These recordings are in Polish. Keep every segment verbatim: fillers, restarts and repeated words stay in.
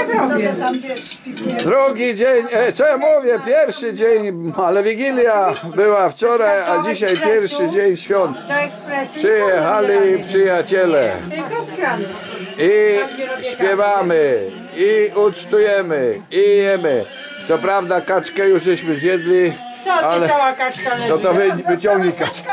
zrobię. Drugi dzień, e, co ja mówię, pierwszy dzień, ale Wigilia była wczoraj, a dzisiaj pierwszy dzień świąt. Przyjechali przyjaciele i śpiewamy, i ucztujemy, i jemy. Co prawda kaczkę już żeśmy zjedli, ale no to wy, wyciągnij kaczkę.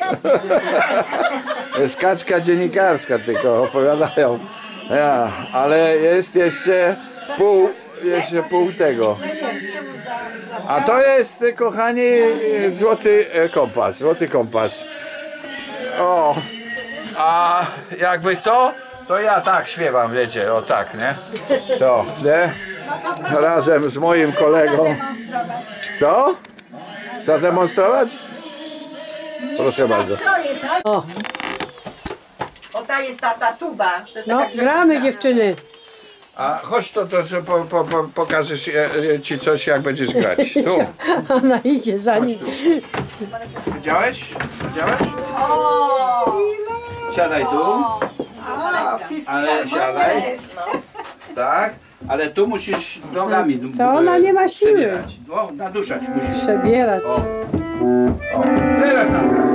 Jest kaczka dziennikarska, tylko opowiadają. Ja, ale jest jeszcze pół, jeszcze pół tego. A to jest, kochani, złoty kompas, złoty kompas. O, a jakby co, to ja tak śpiewam, wiecie, o tak, nie? To, nie? Razem z moim kolegą. Co? Zademonstrować? Proszę bardzo. O, O, ta jest ta, ta tuba. To jest no taka gramy dziewczyny. A chodź to, to że po, po, po, pokażesz ci coś, jak będziesz grać. Tu. Ona idzie za nim. Widziałeś? Widziałeś? Siadaj tu. Ale siadaj. Tak. Ale tu musisz nogami. To ona nie ma siły. Przebierać. No, naduszać musisz. Przebierać. O. O. Teraz nam gra.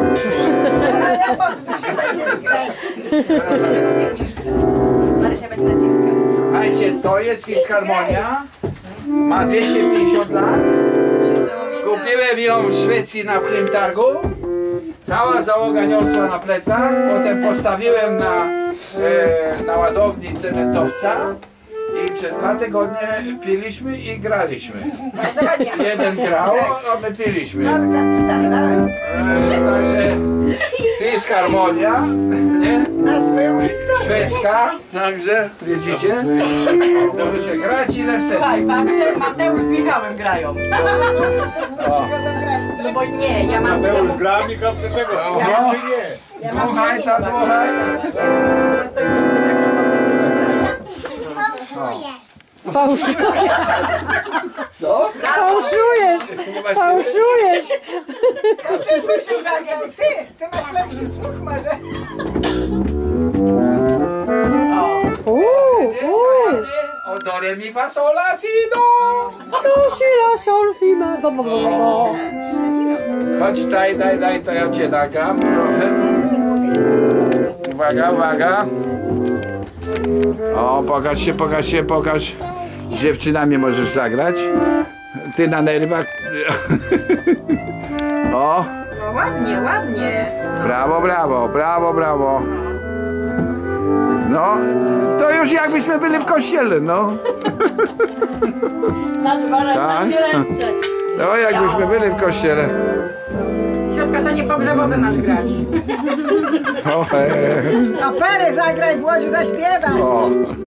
Marysia będzie naciskać. Słuchajcie, to jest Fisharmonia. Ma dwieście pięćdziesiąt lat. Kupiłem ją w Szwecji na Klimtargu. Cała załoga niosła na plecach. Potem postawiłem na, e, na ładowni cementowca. I przez dwa tygodnie piliśmy i graliśmy. Jeden grał, a my piliśmy. E, także Fisharmonia, nie? Szwedzka, także widzicie, możecie grać ile chcecie. Słuchaj, patrzę, Mateusz z Michałem grają. No bo nie, ja mam... Mateusz gra, Michał przy tego. No, dmuchaj tam, dmuchaj. Fałszujesz. Co? Fałszujesz. Fałszujesz. Ty słuchaj, zagraj, ty! Ty masz lepszy słuch może. Uuu, uuu. O do re mi fa sol la si do. Do si la sol fi ma do bo bo bo. Chodź, daj, daj, daj, to ja cię nagram trochę. Uwaga, uwaga. O, pokaż się, pokaż się, pokaż. Z dziewczynami możesz zagrać. Ty na nerwach. O. No ładnie, ładnie. Brawo, brawo, brawo, brawo. No, to już jakbyśmy byli w kościele, no. Na dwa razy ręce. No, jakbyśmy byli w kościele. Ciotka, to nie pogrzebowy masz grać. O, he, he. Operę zagraj w Łodziu, zaśpiewaj. O.